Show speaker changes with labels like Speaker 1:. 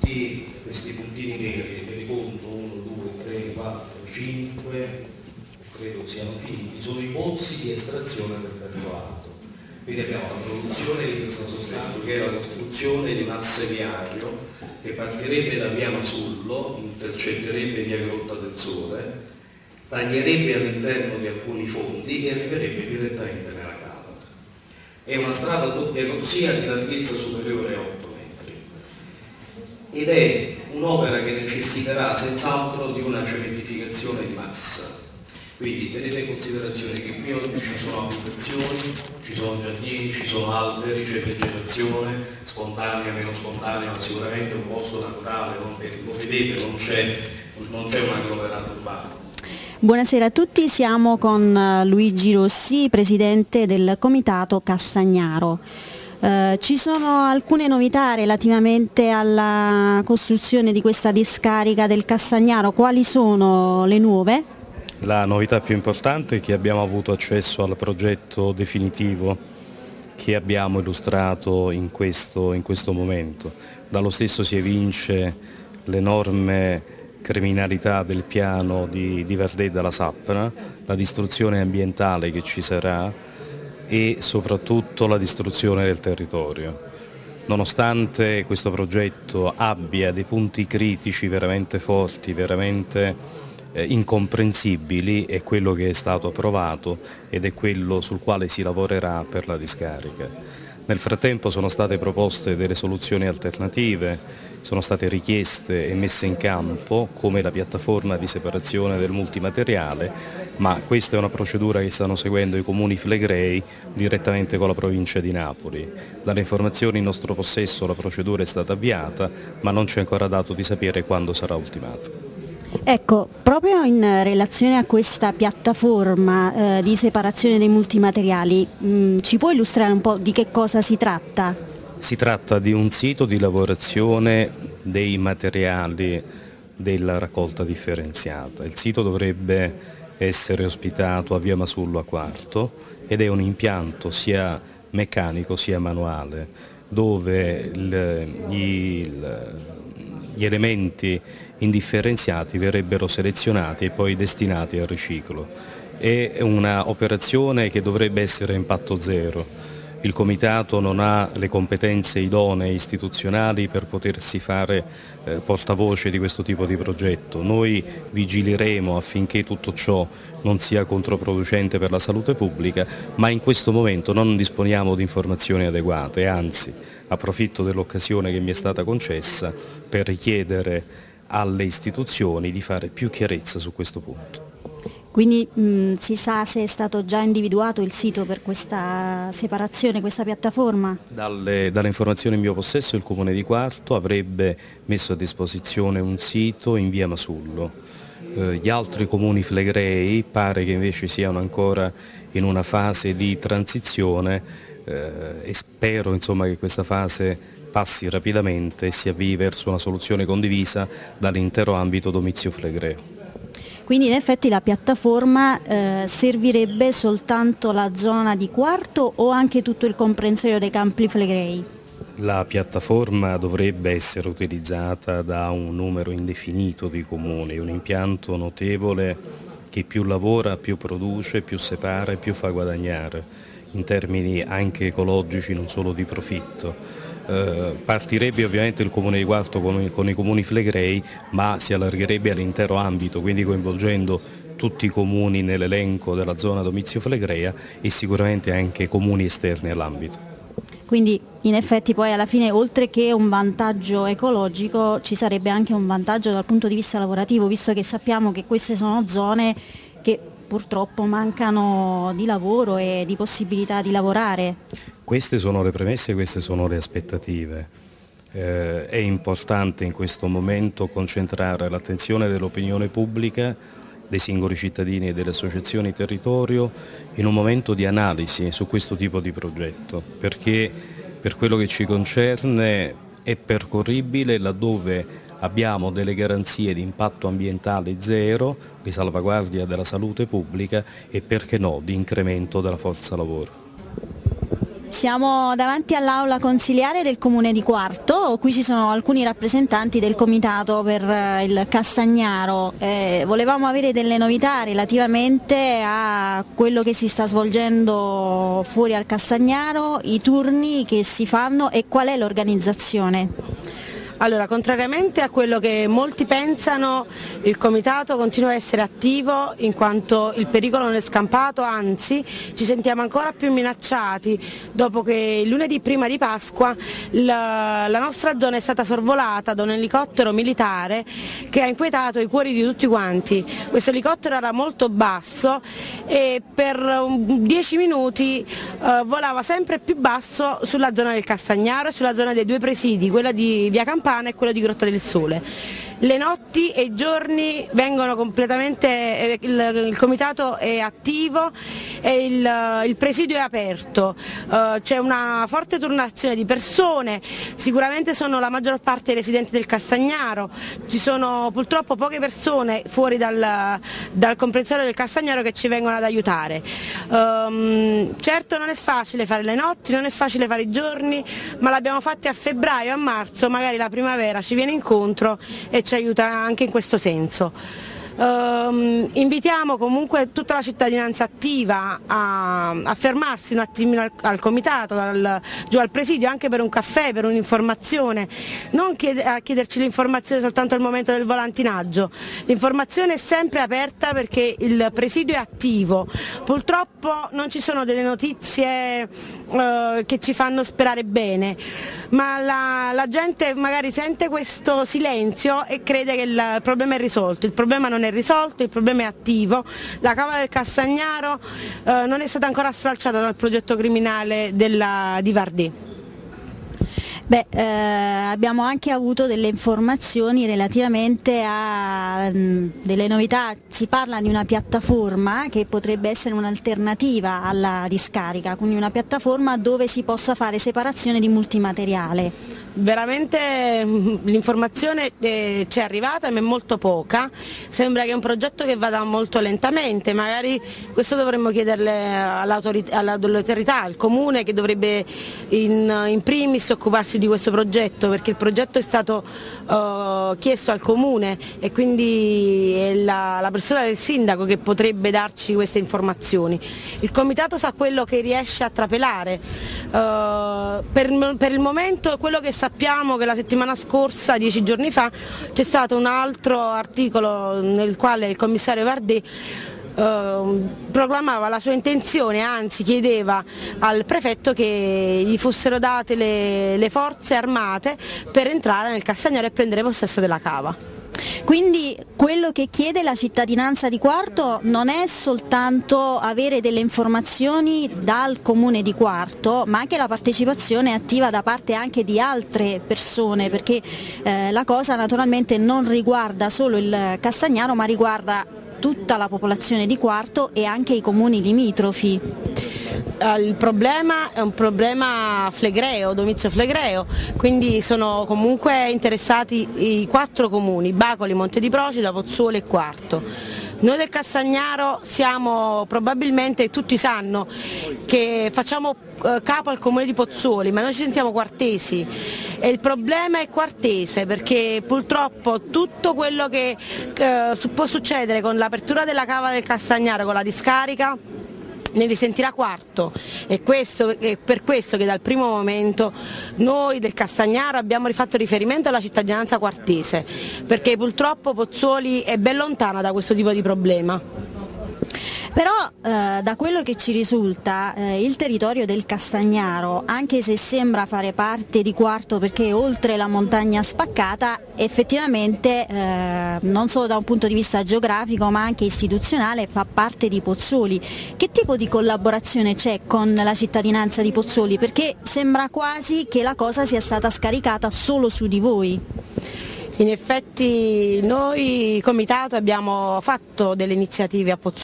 Speaker 1: tutti questi puntini neri, ne riconto 1, 2, 3, 4, 5, credo siano finiti, sono i pozzi di estrazione del ferro alto. Quindi abbiamo la produzione di questa sostanza che è la costruzione di un asse viario che partirebbe da via Masullo, intercetterebbe via Grotta del Sole, taglierebbe all'interno di alcuni fondi e arriverebbe direttamente nella cava. È una strada a doppia corsia di larghezza superiore a 8 metri ed è un'opera che necessiterà senz'altro di una cementificazione di massa. Quindi tenete in considerazione che qui oggi ci sono abitazioni, ci sono giardini, ci sono alberi, c'è vegetazione, spontanea, meno spontanea, ma sicuramente un posto naturale, lo vedete, non c'è un agglomerato urbano.
Speaker 2: Buonasera a tutti, siamo con Luigi Rossi, presidente del Comitato Cassagnaro. Ci sono alcune novità relativamente alla costruzione di questa discarica del Cassagnaro, quali sono le nuove?
Speaker 3: La novità più importante è che abbiamo avuto accesso al progetto definitivo che abbiamo illustrato in questo momento. Dallo stesso si evince l'enorme criminalità del piano di Verdè della Sappana, la distruzione ambientale che ci sarà e soprattutto la distruzione del territorio. Nonostante questo progetto abbia dei punti critici veramente forti, veramente incomprensibili, è quello che è stato approvato ed è quello sul quale si lavorerà per la discarica. Nel frattempo sono state proposte delle soluzioni alternative, sono state richieste e messe in campo come la piattaforma di separazione del multimateriale, ma questa è una procedura che stanno seguendo i comuni flegrei direttamente con la provincia di Napoli. Dalle informazioni in nostro possesso la procedura è stata avviata, ma non ci è ancora dato di sapere quando sarà ultimata.
Speaker 2: Ecco, proprio in relazione a questa piattaforma di separazione dei multimateriali, ci può illustrare un po' di che cosa si tratta?
Speaker 3: Si tratta di un sito di lavorazione dei materiali della raccolta differenziata. Il sito dovrebbe essere ospitato a via Masullo a Quarto ed è un impianto sia meccanico sia manuale dove gli elementi indifferenziati verrebbero selezionati e poi destinati al riciclo. È un'operazione che dovrebbe essere a impatto zero. Il Comitato non ha le competenze idonee istituzionali per potersi fare portavoce di questo tipo di progetto. Noi vigileremo affinché tutto ciò non sia controproducente per la salute pubblica, ma in questo momento non disponiamo di informazioni adeguate, anzi approfitto dell'occasione che mi è stata concessa per richiedere alle istituzioni di fare più chiarezza su questo punto.
Speaker 2: Quindi si sa se è stato già individuato il sito per questa separazione, questa piattaforma?
Speaker 3: Dalle informazioni in mio possesso il Comune di Quarto avrebbe messo a disposizione un sito in via Masullo. Gli altri comuni flegrei pare che invece siano ancora in una fase di transizione e spero insomma, che questa fase passi rapidamente e si avvii verso una soluzione condivisa dall'intero ambito domizio flegreo.
Speaker 2: Quindi in effetti la piattaforma servirebbe soltanto la zona di Quarto o anche tutto il comprensorio dei Campi Flegrei?
Speaker 3: La piattaforma dovrebbe essere utilizzata da un numero indefinito di comuni, un impianto notevole che più lavora, più produce, più separa e più fa guadagnare, in termini anche ecologici, non solo di profitto. Partirebbe ovviamente il Comune di Quarto con i comuni flegrei, ma si allargherebbe all'intero ambito, quindi coinvolgendo tutti i comuni nell'elenco della zona domizio flegrea e sicuramente anche comuni esterni all'ambito.
Speaker 2: Quindi in effetti poi alla fine oltre che un vantaggio ecologico ci sarebbe anche un vantaggio dal punto di vista lavorativo, visto che sappiamo che queste sono zone che purtroppo mancano di lavoro e di possibilità di lavorare.
Speaker 3: Queste sono le premesse, queste sono le aspettative. È importante in questo momento concentrare l'attenzione dell'opinione pubblica, dei singoli cittadini e delle associazioni territorio in un momento di analisi su questo tipo di progetto, perché per quello che ci concerne è percorribile laddove abbiamo delle garanzie di impatto ambientale zero, di salvaguardia della salute pubblica e perché no di incremento della forza lavoro.
Speaker 2: Siamo davanti all'aula consiliare del Comune di Quarto, qui ci sono alcuni rappresentanti del Comitato per il Castagnaro. Volevamo avere delle novità relativamente a quello che si sta svolgendo fuori al Castagnaro, i turni che si fanno e qual è l'organizzazione.
Speaker 4: Allora, contrariamente a quello che molti pensano, il Comitato continua a essere attivo in quanto il pericolo non è scampato, anzi ci sentiamo ancora più minacciati dopo che il lunedì prima di Pasqua la nostra zona è stata sorvolata da un elicottero militare che ha inquietato i cuori di tutti quanti. Questo elicottero era molto basso e per 10 minuti volava sempre più basso sulla zona del Castagnaro e sulla zona dei due presidi, quella di Via Campana e quello di Grotta del Sole. Le notti e i giorni vengono completamente, il comitato è attivo e il presidio è aperto, c'è una forte turnazione di persone, sicuramente sono la maggior parte dei residenti del Castagnaro, ci sono purtroppo poche persone fuori dal comprensorio del Castagnaro che ci vengono ad aiutare. Certo non è facile fare le notti, non è facile fare i giorni, ma l'abbiamo fatti a febbraio, a marzo, magari la primavera ci viene incontro e ci aiuta anche in questo senso. Invitiamo comunque tutta la cittadinanza attiva a fermarsi un attimino al comitato, giù al presidio, anche per un caffè, per un'informazione, non a chiederci l'informazione soltanto al momento del volantinaggio. L'informazione è sempre aperta perché il presidio è attivo. Purtroppo non ci sono delle notizie che ci fanno sperare bene, ma la gente magari sente questo silenzio e crede che il problema è risolto. Il problema non è risolto, il problema è attivo. La cava del Castagnaro non è stata ancora stralciata dal progetto criminale di Vardì.
Speaker 2: Abbiamo anche avuto delle informazioni relativamente a delle novità, si parla di una piattaforma che potrebbe essere un'alternativa alla discarica, quindi una piattaforma dove si possa fare separazione di multimateriale.
Speaker 4: Veramente l'informazione ci è arrivata ma è molto poca, sembra che è un progetto che vada molto lentamente, magari questo dovremmo chiederle all'autorità, al Comune che dovrebbe in primis occuparsi di questo progetto, perché il progetto è stato chiesto al Comune e quindi è la persona del sindaco che potrebbe darci queste informazioni. Il Comitato sa quello che riesce a trapelare, per il momento quello che sappiamo che la settimana scorsa, 10 giorni fa, c'è stato un altro articolo nel quale il commissario Vardì proclamava la sua intenzione, anzi chiedeva al prefetto che gli fossero date le forze armate per entrare nel Castagnaro e prendere possesso della cava.
Speaker 2: Quindi quello che chiede la cittadinanza di Quarto non è soltanto avere delle informazioni dal Comune di Quarto, ma anche la partecipazione attiva da parte anche di altre persone, perché la cosa naturalmente non riguarda solo il Castagnaro, ma riguarda tutta la popolazione di Quarto e anche i comuni limitrofi.
Speaker 4: Il problema è un problema flegreo, domizio flegreo, quindi sono comunque interessati i 4 comuni, Bacoli, Monte di Procida, Pozzuoli e Quarto. Noi del Castagnaro siamo probabilmente, tutti sanno che facciamo capo al comune di Pozzuoli, ma noi ci sentiamo quartesi e il problema è quartese perché purtroppo tutto quello che può succedere con l'apertura della cava del Castagnaro, con la discarica, ne risentirà Quarto e è per questo che dal primo momento noi del Castagnaro abbiamo rifatto riferimento alla cittadinanza quartese, perché purtroppo Pozzuoli è ben lontana da questo tipo di problema.
Speaker 2: Però da quello che ci risulta il territorio del Castagnaro, anche se sembra fare parte di Quarto perché è oltre la montagna spaccata, effettivamente non solo da un punto di vista geografico ma anche istituzionale fa parte di Pozzuoli. Che tipo di collaborazione c'è con la cittadinanza di Pozzuoli? Perché sembra quasi che la cosa sia stata scaricata solo su di voi.
Speaker 4: In effetti noi Comitato abbiamo fatto delle iniziative a Pozzuoli.